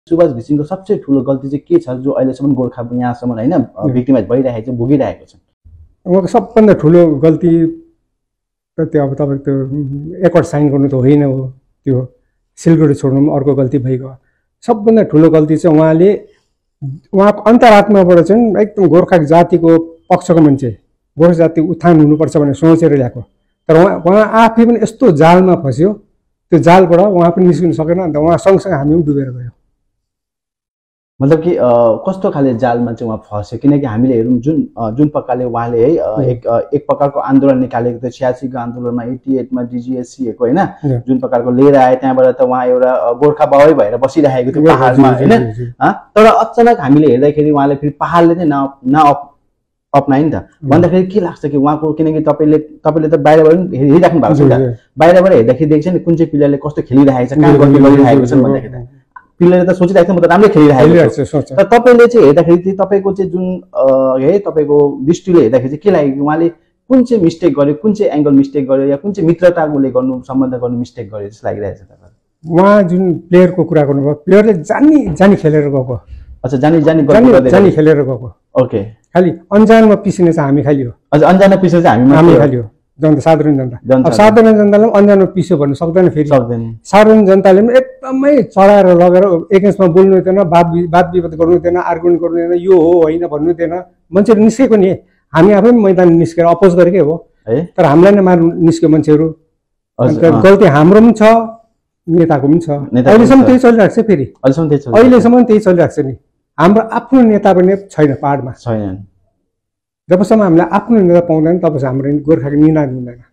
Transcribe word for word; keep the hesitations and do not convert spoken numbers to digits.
सुभाष घिसिङको सबसे ठुलो गल्ती चाहिँ के छ जो अहिलेसम्म गोर्खा यहाँसम्म हैन भिक्टिमाइज भइरहेको छ भोगिरहेको छ? उहाँको सबभन्दा ठुलो गल्ती त त्यो अब तपाईको त्यो एकर्ड साइन गर्नु त होइन हो, त्यो सिलगढी छोड्नु पनि अर्को गल्ती भइगयो। सबभन्दा ठुलो गल्ती चाहिँ उहाँले उहाँको अन्तरात्माबाट चाहिँ एकदम गोर्खा जातिको पक्षको मान्छे, गोर्खा जाति उत्थान हुनुपर्छ भनेर सोचेर ल्याएको। तर उहाँ उहाँ आफै पनि यस्तो जालमा फस्यो, त्यो जालबाट उहाँ पनि निस्किन सकेन। अन्त उहाँ सँगसँगै हामी पनि डुबेर गयो। मतलब कि कस्तो खाले जालमा चाहिँ उहाँ फस्यो? किनकि हामीले हेरौँ जुन जुन प्रकारले उहाँले है एक एक प्रकारको आन्दोलन निकालेको थियो छयासीको आन्दोलनमा एट्टी एटमा डिजिएससीको होइन जुन प्रकारको लिएर आए, त्यहाँबाट त उहाँ एउटा गोर्खा बाबै भएर बसिरहेको थियो पहाडमा होइन। तर अचानक हामीले हेर्दाखेरि उहाँले फेरि पहाडले चाहिँ न अपनायो नि त भन्दाखेरि के लाग्छ कि उहाँको? किनकि तपाईँले तपाईँले त बाहिरबाट पनि हेरिराख्नु भएको छ नि त, बाहिरबाट हेर्दाखेरि देख्छ नि कुन चाहिँ प्लेयरले कस्तो खेलिरहेको छ, काम गर्ने गरिरहेको छ भन्दाखेरि त प्लेयरले त सोचिरहेको छ म त राम्रै खेलिरहेको छु। तर तपाईँले चाहिँ हेर्दाखेरि चाहिँ तपाईँको चाहिँ जुन है तपाईँको दृष्टिले हेर्दाखेरि चाहिँ के लाग्यो कि उहाँले कुन चाहिँ मिस्टेक गर्यो, कुन चाहिँ एङ्गल मिस्टेक गर्यो, या कुन चाहिँ मित्रता उसले गर्नु सम्बन्ध गर्नु मिस्टेक गर्यो जस्तो लागिरहेको छ तपाईँलाई? उहाँ जुन प्लेयरको कुरा गर्नुभयो, प्लेयरले जानी जानी खेलेर गएको। अच्छा, जानी जानी जानी खेलेर गएको। ओके, खालि अन्जानमा पिसिने चाहिँ हामी खालि हो। हजुर, अन्जानमा पिस्ने चाहिँ हामी हामी खालि हो, जनता साधारण जनता। अब साधारण जनताले पनि अन्जानमा पिस्यो भन्नु सक्दैन, फेरि सक्दैन। साधारण जनताले पनि एकदमै चढाएर लगेर एगेन्स्टमा बोल्नु हुँदैन, वाद वाद विवाद गर्नु हुँदैन, आर्गुमेन्ट गर्नु हुँदैन, यो हो होइन भन्नु हुँदैन। मान्छेहरू निस्केको नि, हामी आफै मैदान निस्केर अपोज गरेकै हो, तर हामीलाई नै मार्नु निस्क्यो मान्छेहरू। गल्ती हाम्रो पनि छ, नेताको पनि छ। अहिलेसम्म त्यही चलिरहेको छ, फेरि अहिलेसम्म त्यही चलिरहेको छ नि। हाम्रो आफ्नो नेता पनि छैन पहाडमा, छैन। जबसम्म हामीलाई आफ्नो नेता पाउँदैन तबसम्म हाम्रो गोर्खाको निर्णय हुँदैन।